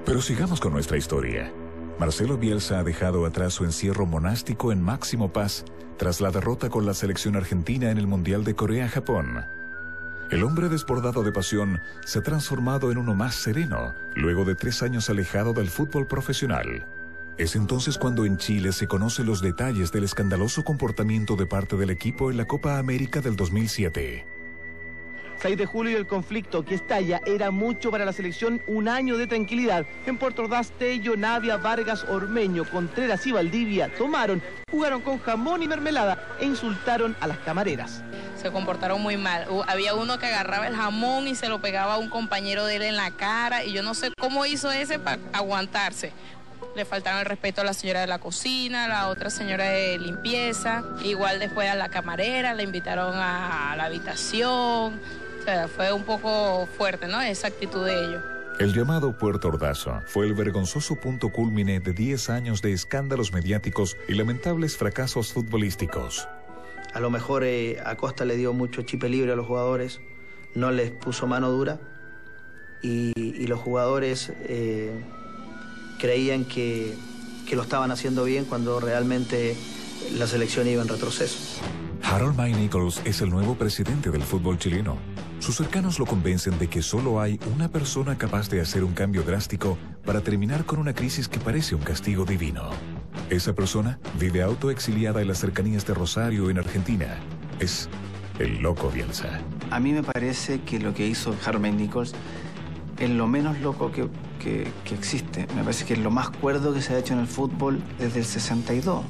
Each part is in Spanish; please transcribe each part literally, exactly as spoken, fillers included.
Pero sigamos con nuestra historia. Marcelo Bielsa ha dejado atrás su encierro monástico en máximo paz tras la derrota con la selección argentina en el Mundial de Corea-Japón. El hombre desbordado de pasión se ha transformado en uno más sereno, luego de tres años alejado del fútbol profesional. Es entonces cuando en Chile se conocen los detalles del escandaloso comportamiento de parte del equipo en la Copa América del dos mil siete. seis de julio y el conflicto que estalla era mucho para la selección, un año de tranquilidad. En Puerto Ordaz, Tello, Navia, Vargas, Ormeño, Contreras y Valdivia tomaron, jugaron con jamón y mermelada e insultaron a las camareras. Se comportaron muy mal. Había uno que agarraba el jamón y se lo pegaba a un compañero de él en la cara y yo no sé cómo hizo ese para aguantarse. Le faltaron el respeto a la señora de la cocina, a la otra señora de limpieza, igual después a la camarera, le invitaron a la habitación. O sea, fue un poco fuerte, ¿no?, esa actitud de ellos. El llamado Puerto Ordazo fue el vergonzoso punto cúlmine de diez años de escándalos mediáticos y lamentables fracasos futbolísticos. A lo mejor eh, Acosta le dio mucho chipe libre a los jugadores, no les puso mano dura y, y los jugadores eh, creían que, que lo estaban haciendo bien cuando realmente la selección iba en retroceso. Harold May Nichols es el nuevo presidente del fútbol chileno. Sus cercanos lo convencen de que solo hay una persona capaz de hacer un cambio drástico para terminar con una crisis que parece un castigo divino. Esa persona vive autoexiliada en las cercanías de Rosario, en Argentina. Es el loco Bielsa. A mí me parece que lo que hizo Harold May Nichols es lo menos loco que, que, que existe. Me parece que es lo más cuerdo que se ha hecho en el fútbol desde el sesenta y dos.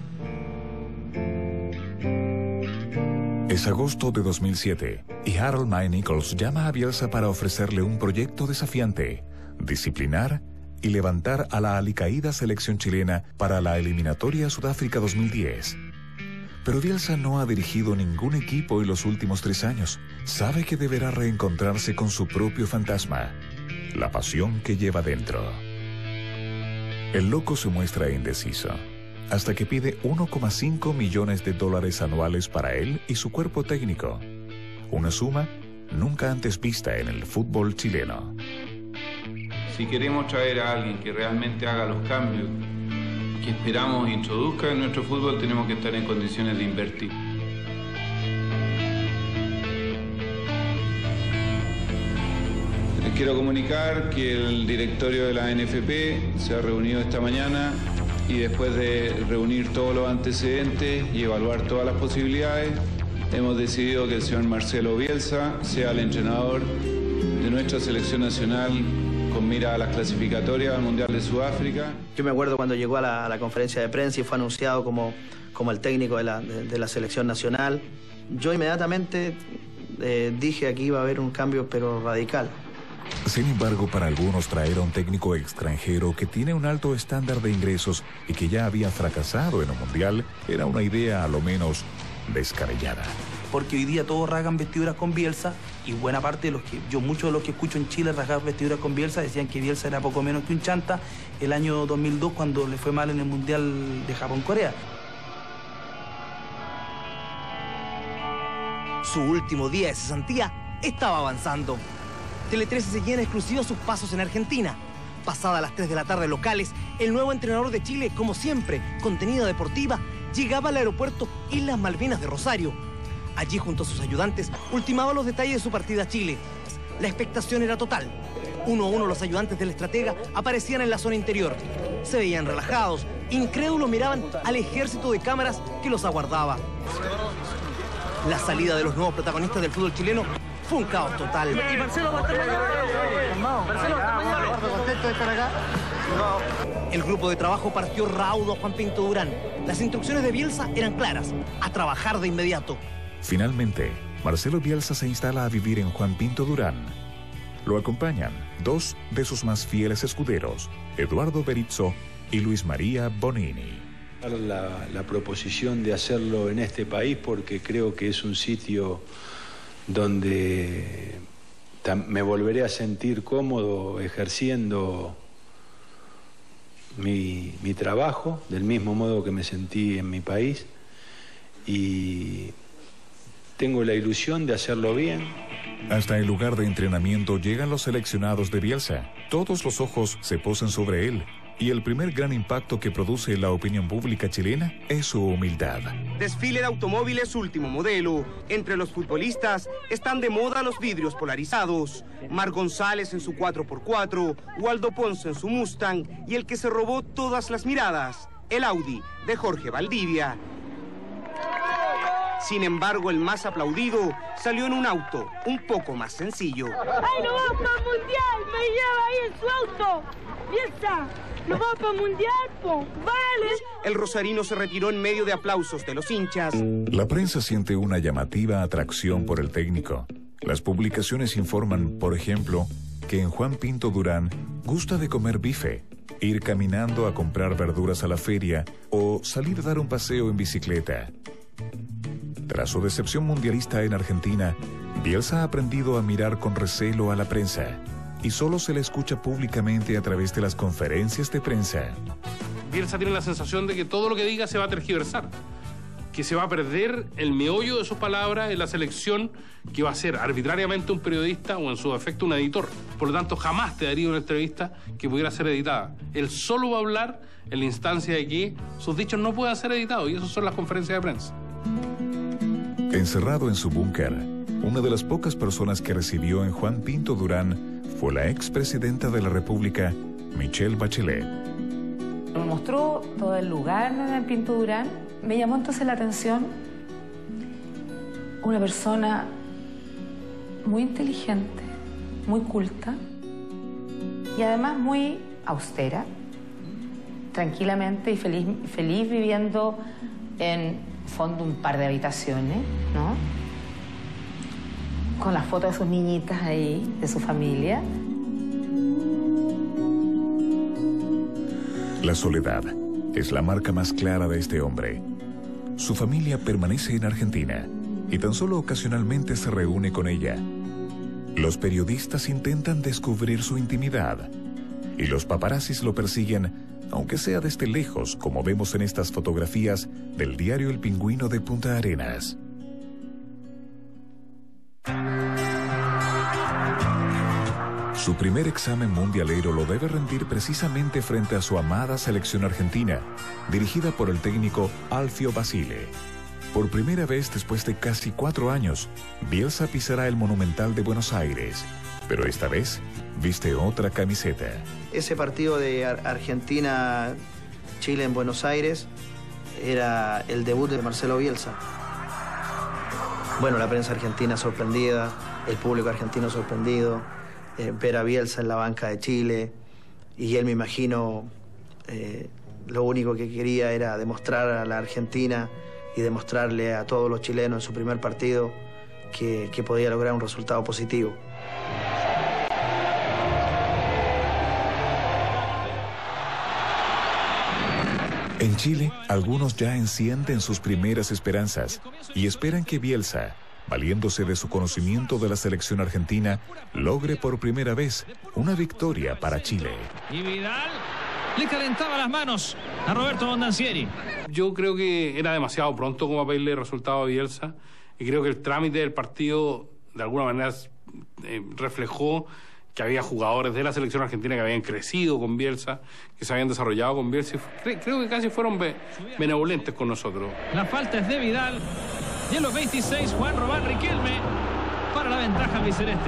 Es agosto de dos mil siete y Harold May Nichols llama a Bielsa para ofrecerle un proyecto desafiante: disciplinar y levantar a la alicaída selección chilena para la eliminatoria Sudáfrica dos mil diez. Pero Bielsa no ha dirigido ningún equipo en los últimos tres años. Sabe que deberá reencontrarse con su propio fantasma, la pasión que lleva dentro. El loco se muestra indeciso, hasta que pide uno coma cinco millones de dólares anuales para él y su cuerpo técnico. Una suma nunca antes vista en el fútbol chileno. Si queremos traer a alguien que realmente haga los cambios que esperamos e introduzca en nuestro fútbol, tenemos que estar en condiciones de invertir. Les quiero comunicar que el directorio de la N F P se ha reunido esta mañana y después de reunir todos los antecedentes y evaluar todas las posibilidades, hemos decidido que el señor Marcelo Bielsa sea el entrenador de nuestra selección nacional con mira a las clasificatorias al Mundial de Sudáfrica. Yo me acuerdo cuando llegó a la, a la conferencia de prensa y fue anunciado como, como el técnico de la, de, de la selección nacional. Yo inmediatamente eh, dije aquí iba a haber un cambio, pero radical. Sin embargo, para algunos traer a un técnico extranjero que tiene un alto estándar de ingresos y que ya había fracasado en un mundial era una idea a lo menos descabellada. Porque hoy día todos rasgan vestiduras con Bielsa y buena parte de los que, yo muchos de los que escucho en Chile rasgar vestiduras con Bielsa decían que Bielsa era poco menos que un chanta el año dos mil dos cuando le fue mal en el Mundial de Japón-Corea. Su último día de cesantía estaba avanzando. Tele trece seguía en exclusiva sus pasos en Argentina. Pasada las tres de la tarde locales, el nuevo entrenador de Chile, como siempre, contenido deportiva, llegaba al aeropuerto Islas Malvinas de Rosario. Allí, junto a sus ayudantes, ultimaba los detalles de su partida a Chile. La expectación era total. Uno a uno los ayudantes del estratega aparecían en la zona interior. Se veían relajados, incrédulos miraban al ejército de cámaras que los aguardaba. La salida de los nuevos protagonistas del fútbol chileno fue un caos total. ¿Y Marcelo va a estar mañana? Marcelo va a estar mañana. ¿Contento de estar acá? El grupo de trabajo partió raudo a Juan Pinto Durán. Las instrucciones de Bielsa eran claras: a trabajar de inmediato. Finalmente, Marcelo Bielsa se instala a vivir en Juan Pinto Durán. Lo acompañan dos de sus más fieles escuderos, Eduardo Berizzo y Luis María Bonini. La, la proposición de hacerlo en este país porque creo que es un sitio donde me volveré a sentir cómodo ejerciendo mi, mi trabajo, del mismo modo que me sentí en mi país, y tengo la ilusión de hacerlo bien. Hasta el lugar de entrenamiento llegan los seleccionados de Bielsa. Todos los ojos se posan sobre él. Y el primer gran impacto que produce en la opinión pública chilena es su humildad. Desfile de automóviles último modelo. Entre los futbolistas están de moda los vidrios polarizados. Mar González en su cuatro por cuatro, Waldo Ponce en su Mustang y el que se robó todas las miradas, el Audi de Jorge Valdivia. Sin embargo, el más aplaudido salió en un auto un poco más sencillo. ¡Ay, no vamos para el mundial! ¡Me lleva ahí en su auto! ¡Piensa! ¡No vamos para el mundial, po! ¡Vale! El rosarino se retiró en medio de aplausos de los hinchas. La prensa siente una llamativa atracción por el técnico. Las publicaciones informan, por ejemplo, que en Juan Pinto Durán gusta de comer bife, ir caminando a comprar verduras a la feria o salir a dar un paseo en bicicleta. Tras su decepción mundialista en Argentina, Bielsa ha aprendido a mirar con recelo a la prensa y solo se le escucha públicamente a través de las conferencias de prensa. Bielsa tiene la sensación de que todo lo que diga se va a tergiversar, que se va a perder el meollo de sus palabras en la selección que va a ser arbitrariamente un periodista o en su defecto un editor. Por lo tanto, jamás te daría una entrevista que pudiera ser editada. Él solo va a hablar en la instancia de que sus dichos no puedan ser editados y eso son las conferencias de prensa. Encerrado en su búnker, una de las pocas personas que recibió en Juan Pinto Durán fue la expresidenta de la República, Michelle Bachelet. Me mostró todo el lugar en Pinto Durán. Me llamó entonces la atención una persona muy inteligente, muy culta y además muy austera, tranquilamente y feliz, feliz viviendo en fondo un par de habitaciones, ¿no? Con las fotos de sus niñitas ahí, de su familia. La soledad es la marca más clara de este hombre. Su familia permanece en Argentina y tan solo ocasionalmente se reúne con ella. Los periodistas intentan descubrir su intimidad y los paparazzis lo persiguen, aunque sea desde lejos, como vemos en estas fotografías del diario El Pingüino de Punta Arenas. Su primer examen mundialero lo debe rendir precisamente frente a su amada selección argentina, dirigida por el técnico Alfio Basile. Por primera vez después de casi cuatro años, Bielsa pisará el Monumental de Buenos Aires, pero esta vez viste otra camiseta. Ese partido de Argentina-Chile en Buenos Aires era el debut de Marcelo Bielsa. Bueno, la prensa argentina sorprendida, el público argentino sorprendido, eh, ver a Bielsa en la banca de Chile, y él, me imagino, eh, lo único que quería era demostrar a la Argentina y demostrarle a todos los chilenos en su primer partido que, que podía lograr un resultado positivo. En Chile, algunos ya encienden sus primeras esperanzas y esperan que Bielsa, valiéndose de su conocimiento de la selección argentina, logre por primera vez una victoria para Chile. Y Vidal le calentaba las manos a Roberto Bondancieri. Yo creo que era demasiado pronto como a pedirle resultado a Bielsa y creo que el trámite del partido de alguna manera eh, reflejó que había jugadores de la selección argentina que habían crecido con Bielsa, que se habían desarrollado con Bielsa. Creo, creo que casi fueron be benevolentes con nosotros. La falta es de Vidal. Y en los veintiséis, Juan Román Riquelme para la ventaja albiceleste.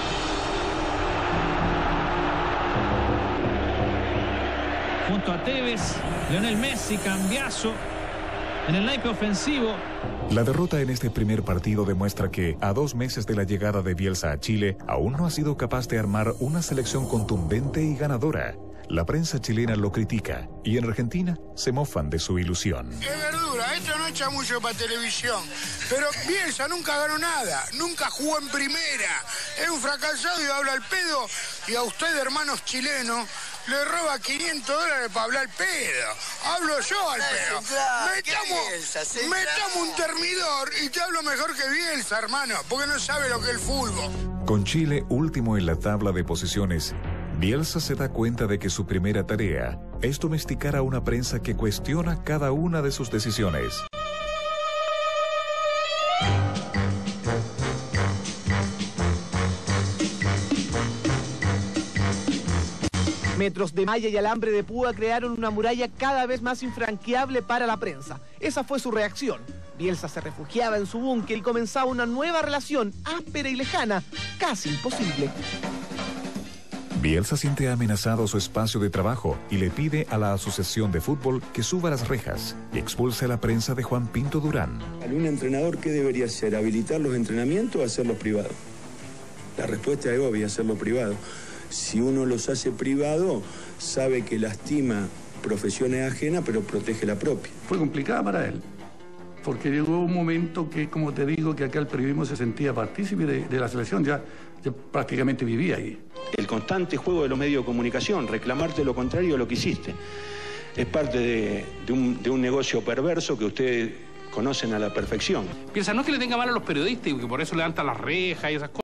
Junto a Tevez, Lionel Messi, cambiazo en el naipe ofensivo. La derrota en este primer partido demuestra que, a dos meses de la llegada de Bielsa a Chile, aún no ha sido capaz de armar una selección contundente y ganadora. La prensa chilena lo critica y en Argentina se mofan de su ilusión. Es verdura, esto no echa mucho para televisión, pero Bielsa nunca ganó nada, nunca jugó en primera, es un fracasado y habla al pedo, y a usted, hermanos chilenos, le roba quinientos dólares para hablar al pedo. Hablo yo al pedo. Metamos, metamos un termidor y te hablo mejor que Bielsa, hermano, porque no sabe lo que es el fútbol. Con Chile último en la tabla de posiciones, Bielsa se da cuenta de que su primera tarea es domesticar a una prensa que cuestiona cada una de sus decisiones. metros de malla y alambre de púa crearon una muralla cada vez más infranqueable para la prensa. Esa fue su reacción. Bielsa se refugiaba en su búnker y comenzaba una nueva relación áspera y lejana, casi imposible. Bielsa siente amenazado su espacio de trabajo y le pide a la Asociación de Fútbol que suba las rejas y expulse a la prensa de Juan Pinto Durán. ¿Un entrenador qué debería hacer? ¿Habilitar los entrenamientos o hacerlos privados? La respuesta es obvia, hacerlo privado. Si uno los hace privado, sabe que lastima profesiones ajenas, pero protege la propia. Fue complicada para él, porque llegó un momento que, como te digo, que acá el periodismo se sentía partícipe de, de la selección, ya, ya prácticamente vivía ahí. El constante juego de los medios de comunicación, reclamarte lo contrario de lo que hiciste, es parte de, de, un, de un negocio perverso que ustedes conocen a la perfección. Piensa, no es que le tenga mal a los periodistas y que por eso levantan las rejas y esas cosas.